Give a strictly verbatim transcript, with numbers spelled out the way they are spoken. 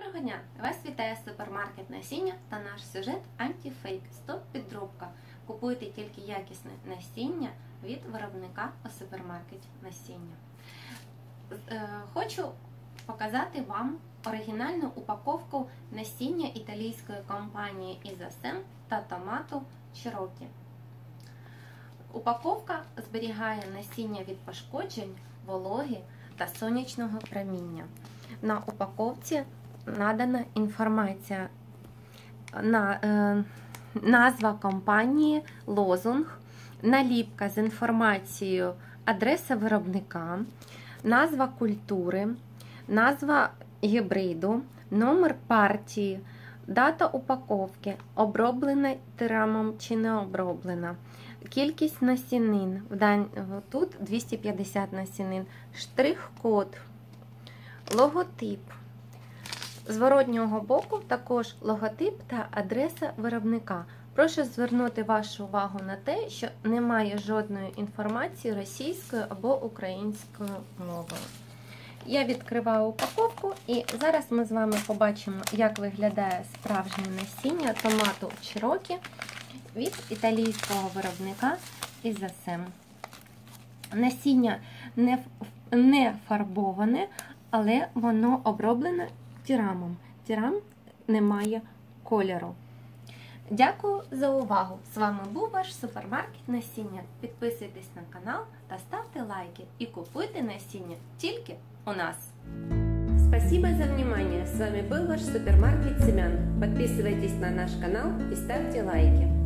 Доброго дня! Вас вітає супермаркет насіння та наш сюжет антифейк. Стоп-підробка. Купуйте тільки якісне насіння від виробника у супермаркеті насіння. Хочу показати вам оригінальну упаковку насіння італійської компанії Ізасем та томату Чирокі. Упаковка зберігає насіння від пошкоджень, вологи та сонячного проміння. На упаковці надана інформація, на, е, назва компанії, лозунг, наліпка з інформацією, адреса виробника, назва культури, назва гібриду, номер партії, дата упаковки, оброблена тирамом чи не оброблена, кількість насінин, тут двісті п'ятдесят насінин, штрих-код, логотип. З зворотнього боку також логотип та адреса виробника. Прошу звернути вашу увагу на те, що немає жодної інформації російською або українською мовою. Я відкриваю упаковку і зараз ми з вами побачимо, як виглядає справжнє насіння томату Чирокі від італійського виробника Ізасем. Насіння не, не фарбоване, але воно оброблене тирамом. Тирам не має кольору. Дякую за увагу! З вами був ваш супермаркет насіння. Підписуйтесь на канал та ставте лайки і купуйте насіння тільки у нас. Спасибо за внимание! С вами был ваш супермаркет семян. Подписывайтесь на наш канал и ставьте лайки.